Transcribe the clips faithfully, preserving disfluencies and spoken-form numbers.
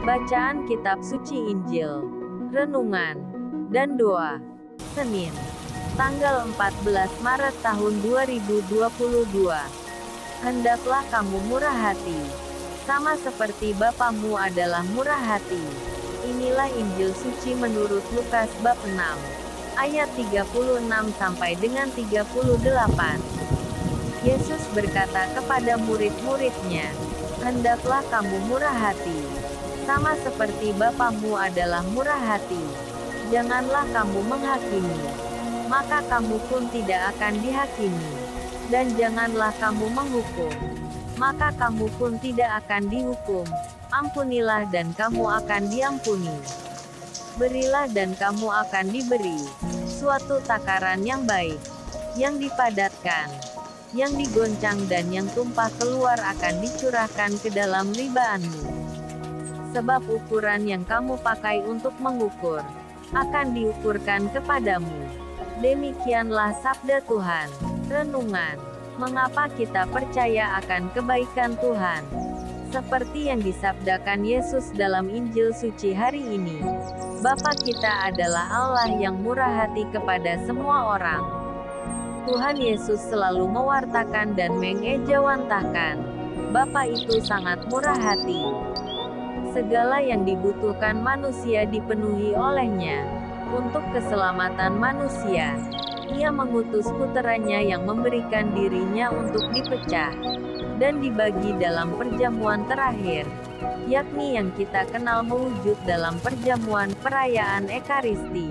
Bacaan Kitab Suci Injil, Renungan, dan Doa. Senin, tanggal empat belas Maret tahun dua ribu dua puluh dua. Hendaklah kamu murah hati, sama seperti Bapamu adalah murah hati. Inilah Injil suci menurut Lukas bab enam, ayat tiga puluh enam sampai dengan tiga puluh delapan. Yesus berkata kepada murid-muridnya, "Hendaklah kamu murah hati, sama seperti Bapamu adalah murah hati. Janganlah kamu menghakimi, maka kamu pun tidak akan dihakimi. Dan janganlah kamu menghukum, maka kamu pun tidak akan dihukum. Ampunilah dan kamu akan diampuni. Berilah dan kamu akan diberi. Suatu takaran yang baik, yang dipadatkan, yang digoncang dan yang tumpah keluar akan dicurahkan ke dalam ribaanmu. Sebab ukuran yang kamu pakai untuk mengukur, akan diukurkan kepadamu." Demikianlah sabda Tuhan. Renungan. Mengapa kita percaya akan kebaikan Tuhan? Seperti yang disabdakan Yesus dalam Injil suci hari ini, Bapa kita adalah Allah yang murah hati kepada semua orang. Tuhan Yesus selalu mewartakan dan mengejawantahkan, Bapa itu sangat murah hati. Segala yang dibutuhkan manusia dipenuhi olehnya. Untuk keselamatan manusia, Ia mengutus puteranya yang memberikan dirinya untuk dipecah dan dibagi dalam perjamuan terakhir, yakni yang kita kenal mewujud dalam perjamuan perayaan Ekaristi.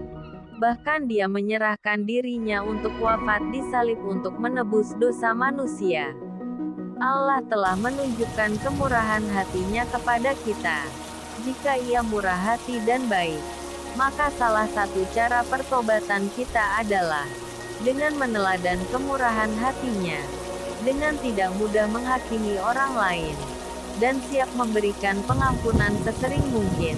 Bahkan Dia menyerahkan dirinya untuk wafat di salib untuk menebus dosa manusia. Allah telah menunjukkan kemurahan hatinya kepada kita. Jika Ia murah hati dan baik, maka salah satu cara pertobatan kita adalah dengan meneladan kemurahan hatinya, dengan tidak mudah menghakimi orang lain, dan siap memberikan pengampunan sesering mungkin.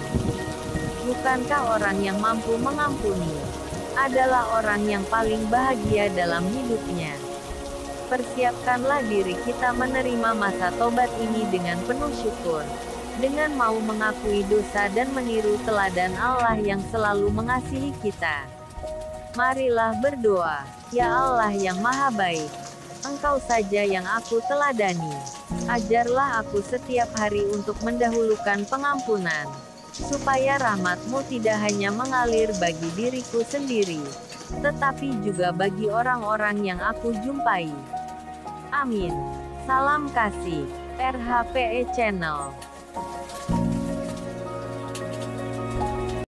Bukankah orang yang mampu mengampuni adalah orang yang paling bahagia dalam hidupnya? Persiapkanlah diri kita menerima masa tobat ini dengan penuh syukur, dengan mau mengakui dosa dan meniru teladan Allah yang selalu mengasihi kita. Marilah berdoa. Ya Allah yang Maha Baik, Engkau saja yang aku teladani. Ajarlah aku setiap hari untuk mendahulukan pengampunan, supaya rahmat-Mu tidak hanya mengalir bagi diriku sendiri, tetapi juga bagi orang-orang yang aku jumpai. Amin. Salam kasih. R H P E Channel.